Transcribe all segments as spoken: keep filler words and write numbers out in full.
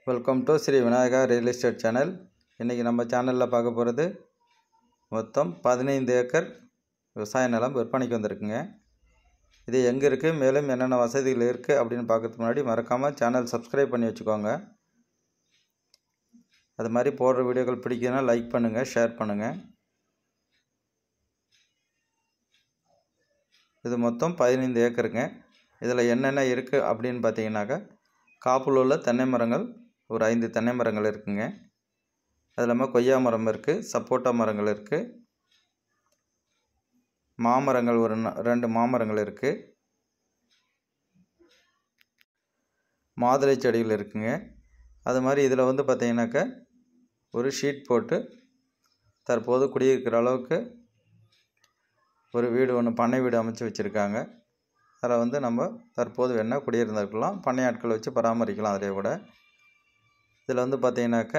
Welcome to Sri Vinayaka real estate channel. இன்றைக்கி நம்ம சேனலில் பார்க்க போகிறது மொத்தம் பதினைந்து ஏக்கர் விவசாய நிலம் விற்பனைக்கு வந்திருக்குங்க. இது எங்கே இருக்குது, மேலும் என்னென்ன வசதிகள் இருக்குது அப்படின்னு பார்க்கறதுக்கு முன்னாடி மறக்காமல் சேனல் சப்ஸ்கிரைப் பண்ணி வச்சுக்கோங்க. அது மாதிரி போடுற வீடியோக்கள் பிடிக்குதுன்னா லைக் பண்ணுங்கள், ஷேர் பண்ணுங்கள். இது மொத்தம் பதினைந்து ஏக்கருங்க. இதில் என்னென்ன இருக்குது அப்படின்னு பார்த்தீங்கன்னாக்கா, காப்பில் உள்ள தென்னை மரங்கள் ஒரு ஐந்து தென்னை மரங்கள் இருக்குங்க. அது இல்லாமல் கொய்யா மரம் இருக்குது, சப்போட்டா மரங்கள் இருக்குது, மாமரங்கள் ஒரு ரெண்டு மாமரங்கள் இருக்குது, மாதுளை செடிகள் இருக்குங்க. அது மாதிரி இதில் வந்து பார்த்திங்கனாக்கா ஒரு ஷீட் போட்டு தற்போது குடியிருக்கிற அளவுக்கு ஒரு வீடு ஒன்று பண்ணை வீடு அமைச்சு வச்சுருக்காங்க. அதில் வந்து நம்ம தற்போது வேணால் குடியிருந்திருக்கலாம், பண்ணை ஆட்கள் வச்சு பராமரிக்கலாம். அதிலே கூட இதில் வந்து பார்த்திங்கனாக்கா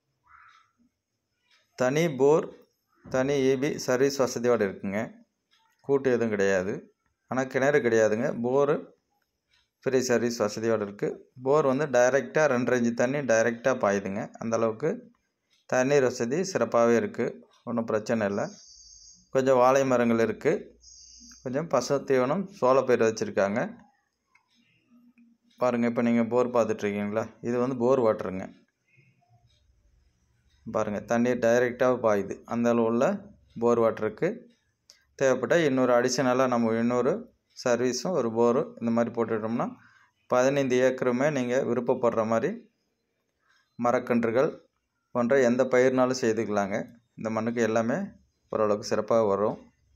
தனி போர், தனி ஈபி சர்வீஸ் வசதியோடு இருக்குங்க. கூட்டு எதுவும் கிடையாது, ஆனால் கிணறு கிடையாதுங்க. போரு ஃப்ரீ சர்வீஸ் வசதியோடு இருக்குது. போர் வந்து டைரெக்டாக ரெண்டு இன்ச்சு தண்ணி டைரெக்டாக பாயுதுங்க. அந்தளவுக்கு தண்ணீர் வசதி சிறப்பாகவே இருக்குது, ஒன்றும் பிரச்சனை இல்லை. கொஞ்சம் வாழை மரங்கள் இருக்குது, கொஞ்சம் பசு தீவனம் சோளப்பயிர் வச்சுருக்காங்க. பாருங்கள், இப்போ நீங்கள் போர் பார்த்துட்ருக்கீங்களா, இது வந்து போர் வாட்டருங்க. பாருங்கள், தண்ணீர் டைரெக்டாக பாயுது. அந்த அளவு உள்ள போர் வாட்டருக்கு தேவைப்பட்டால் இன்னொரு அடிஷ்னலாக நம்ம இன்னொரு சர்வீஸும் ஒரு போரு இந்த மாதிரி போட்டுட்டோம்னா பதினைந்து ஏக்கருமே நீங்கள் விருப்பப்படுற மாதிரி மரக்கன்றுகள் போன்ற எந்த பயிர்னாலும் செய்துக்கலாங்க. இந்த மண்ணுக்கு எல்லாமே ஓரளவுக்கு சிறப்பாக வரும்.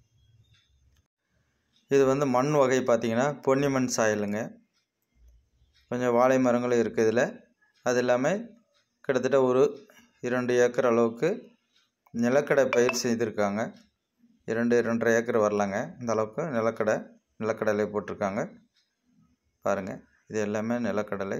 இது வந்து மண் வகை பார்த்திங்கன்னா பொன்னி மண் சாயலுங்க. கொஞ்சம் வாழை மரங்களும் இருக்குது இதில். அது இல்லாமல் கிட்டத்தட்ட ஒரு இரண்டு ஏக்கர் அளவுக்கு நிலக்கடை பயிர் செய்திருக்காங்க. இரண்டு இரண்டரை ஏக்கர் வரலாங்க. இந்த அளவுக்கு நிலக்கடை நிலக்கடலை போட்டிருக்காங்க. பாருங்கள், இது எல்லாமே நிலக்கடலை.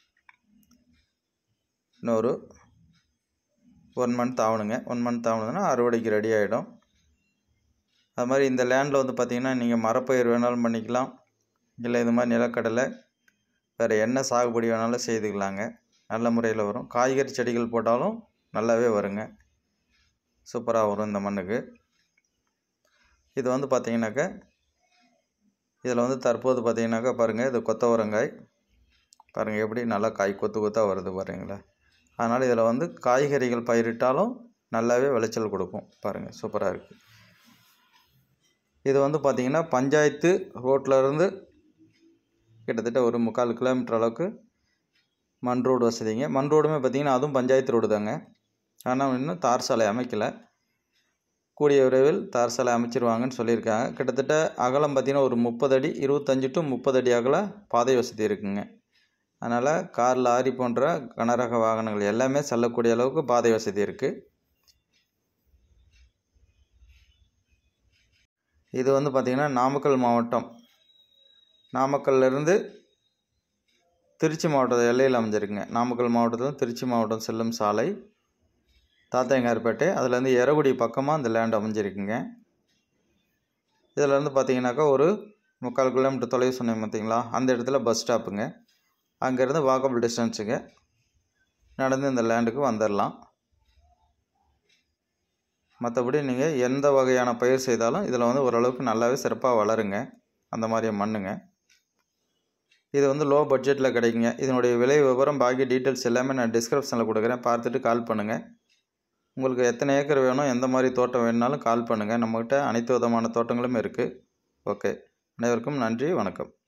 இன்னொரு ஒன் மந்த் ஆகணுங்க. ஒன் மந்த் ஆகணுதுன்னா அறுவடைக்கு ரெடி ஆகிடும். அது மாதிரி இந்த லேண்டில் வந்து பார்த்திங்கன்னா நீங்கள் மரப்பயிர் வேணாலும் பண்ணிக்கலாம், இல்லை இது மாதிரி நிலக்கடலை வேறு என்ன சாகுபடி வேணாலும் செய்துக்கலாங்க. நல்ல முறையில் வரும். காய்கறி செடிகள் போட்டாலும் நல்லாவே வருங்க, சூப்பராக வரும் இந்த மண்ணுக்கு. இது வந்து பார்த்திங்கனாக்கா இதில் வந்து தற்போது பார்த்திங்கனாக்கா பாருங்கள், இது கொத்தவரங்காய் பாருங்கள் எப்படி நல்லா காய் கொத்து கொத்தாக வருது பாருங்களா. அதனால் இதில் வந்து காய்கறிகள் பயிரிட்டாலும் நல்லாவே விளைச்சல் கொடுக்கும். பாருங்கள், சூப்பராக இருக்குது. இது வந்து பார்த்திங்கன்னா பஞ்சாயத்து ரோட்டிலருந்து கிட்டத்தட்ட ஒரு முக்கால் கிலோமீட்டர் அளவுக்கு மண் ரோடு வசதிங்க. மண் ரோடுமே பார்த்திங்கன்னா அதுவும் பஞ்சாயத்து ரோடு தாங்க. ஆனால் இன்னும் தார் சாலை அமைக்கலை. கூடிய விரைவில் தார் சாலை அமைச்சிருவாங்கன்னு சொல்லியிருக்காங்க. கிட்டத்தட்ட அகலம் பார்த்திங்கன்னா ஒரு முப்பது அடி, இருபத்தஞ்சி டு முப்பது அடி அகல பாதை வசதி இருக்குங்க. அதனால் கார், லாரி போன்ற கனரக வாகனங்கள் எல்லாமே செல்லக்கூடிய அளவுக்கு பாதை வசதி இருக்குது. இது வந்து பார்த்திங்கன்னா நாமக்கல் மாவட்டம், நாமக்கல்லிருந்து திருச்சி மாவட்டத்தை எல்லையில் அமைஞ்சிருக்குங்க. நாமக்கல் மாவட்டத்தில் திருச்சி மாவட்டம் செல்லும் சாலை தாத்தையங்கார்பேட்டை, அதுலேருந்து எரகுடி பக்கமாக இந்த லேண்ட் அமைஞ்சிருக்குங்க. இதிலேருந்து பார்த்திங்கனாக்கா ஒரு முக்கால் கிலோமீட்டர் தொலைவு சொன்னேன் பார்த்திங்களா, அந்த இடத்துல பஸ் ஸ்டாப்புங்க. அங்கேருந்து வாக்கபிள் டிஸ்டன்ஸுங்க, நடந்து இந்த லேண்டுக்கு வந்துடலாம். மற்றபடி நீங்கள் எந்த வகையான பயிர் செய்தாலும் இதில் வந்து ஓரளவுக்கு நல்லாவே சிறப்பாக வளருங்க. அந்த மாதிரியே மண்ணுங்க. இது வந்து லோ பட்ஜெட்டில் கிடைக்குங்க. இதனுடைய விலை விவரம் பாக்கி டீட்டெயில்ஸ் எல்லாமே நான் டிஸ்கிரிப்ஷனில் கொடுக்குறேன், பார்த்துட்டு கால் பண்ணுங்கள். உங்களுக்கு எத்தனை ஏக்கர் வேணும், எந்த மாதிரி தோட்டம் வேணுனாலும் கால் பண்ணுங்கள். நம்மகிட்ட அனைத்து விதமான தோட்டங்களும் இருக்குது. ஓகே, அனைவருக்கும் நன்றி, வணக்கம்.